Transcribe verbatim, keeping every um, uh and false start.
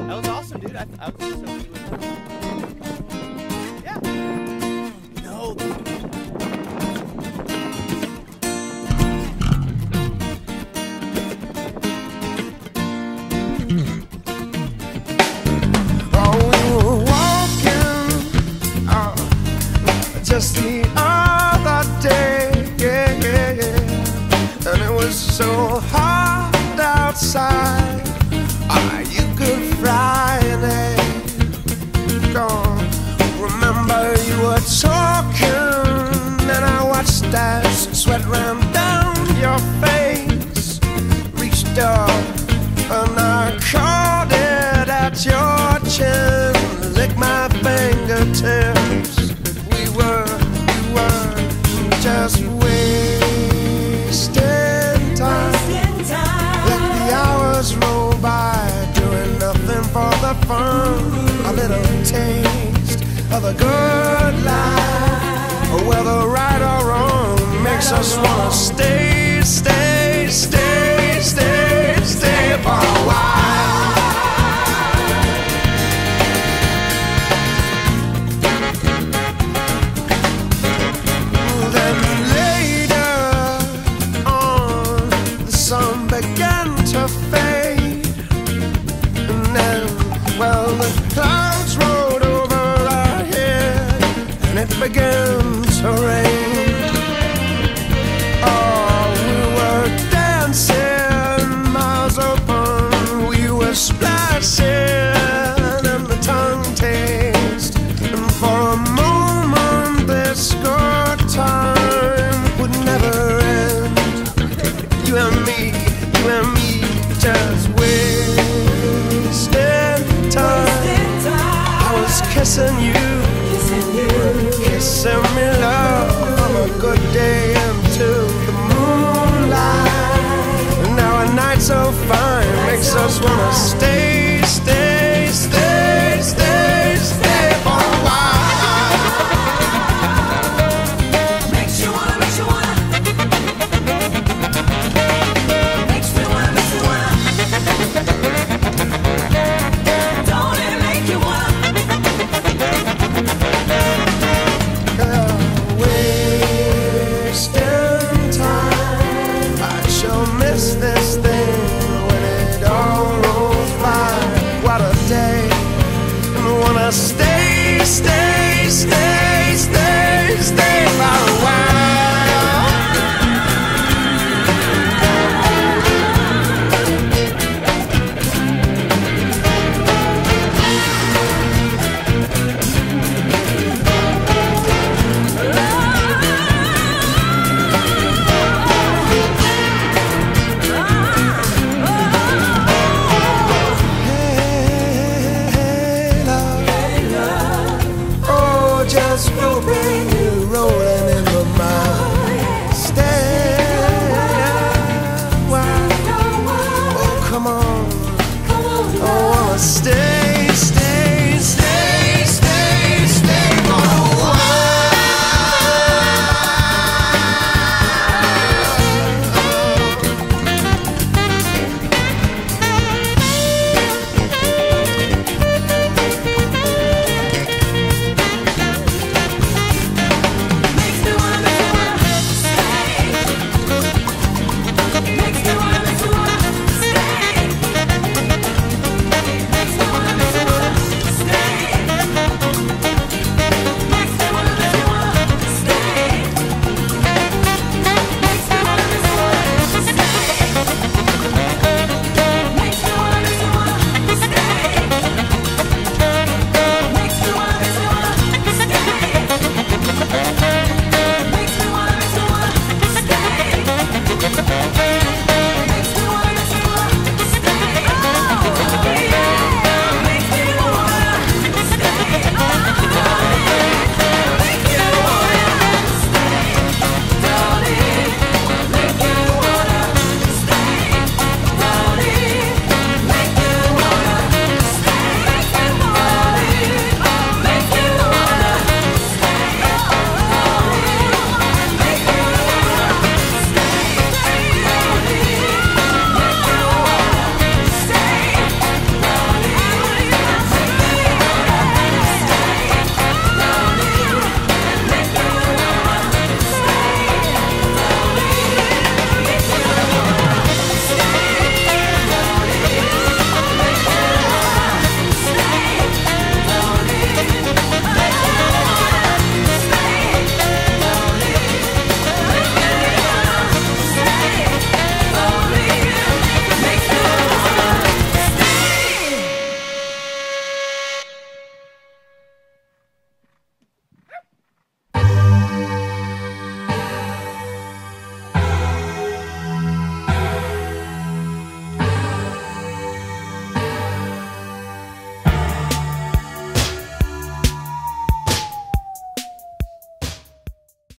That was awesome, dude. I, I was just hoping you would come. Yeah. No. Oh, we were walking uh, just the other day, yeah, yeah, yeah. And it was so hot outside. Are you Good Friday? Gone. Remember you were talking, and I watched as sweat ran down your face. Reached up and I caught it at your chin, licked my fingertips. We were, we were just wasting time. Let the hours roll by, doing nothing for the fun. A little taste of the good life, whether right or wrong, makes us wanna stay, stay, stay, stay, stay for a while. Then later on, the sun began to fade, and then, well, the clouds rolled over our head, and it began to rain. Oh, we were dancing, mouths open, we were splashing in the tongue taste, and for a moment this good time would never end. You and me, you and me, just wasting time. I was kissing you, kissing me, love, from a good day into the moonlight. And now a night so fine makes us wanna stay, stay, stay, stay, stay for a while. Makes you wanna, makes you wanna. Makes me wanna, makes me wanna. Don't it make you wanna? Wasting time. I shall miss this thing when it all rolls by. What a day. And wanna stay, stay, stay, stay, stay for a while. Hey, love. Oh, just keeping you rolling in the mind. Stay a while. Oh, come on. I wanna stay.